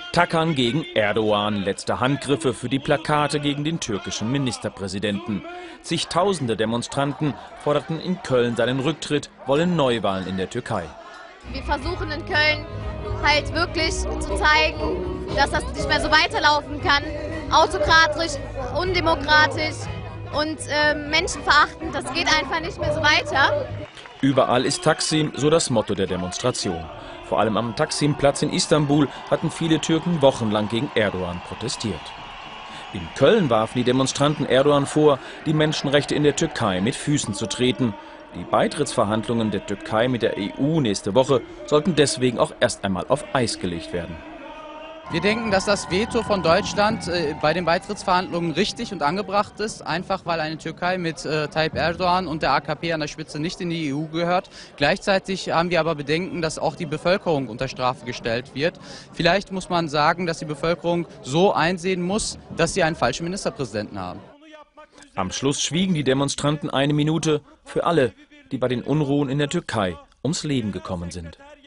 Tackern gegen Erdogan, letzte Handgriffe für die Plakate gegen den türkischen Ministerpräsidenten. Zigtausende Demonstranten forderten in Köln seinen Rücktritt, wollen Neuwahlen in der Türkei. Wir versuchen in Köln halt wirklich zu zeigen, dass das nicht mehr so weiterlaufen kann. Autokratisch, undemokratisch und menschenverachtend, das geht einfach nicht mehr so weiter. Überall ist Taksim, so das Motto der Demonstration. Vor allem am Taksimplatz in Istanbul hatten viele Türken wochenlang gegen Erdogan protestiert. In Köln warfen die Demonstranten Erdogan vor, die Menschenrechte in der Türkei mit Füßen zu treten. Die Beitrittsverhandlungen der Türkei mit der EU nächste Woche sollten deswegen auch erst einmal auf Eis gelegt werden. Wir denken, dass das Veto von Deutschland bei den Beitrittsverhandlungen richtig und angebracht ist, einfach weil eine Türkei mit Tayyip Erdogan und der AKP an der Spitze nicht in die EU gehört. Gleichzeitig haben wir aber Bedenken, dass auch die Bevölkerung unter Strafe gestellt wird. Vielleicht muss man sagen, dass die Bevölkerung so einsehen muss, dass sie einen falschen Ministerpräsidenten haben. Am Schluss schwiegen die Demonstranten eine Minute für alle, die bei den Unruhen in der Türkei ums Leben gekommen sind.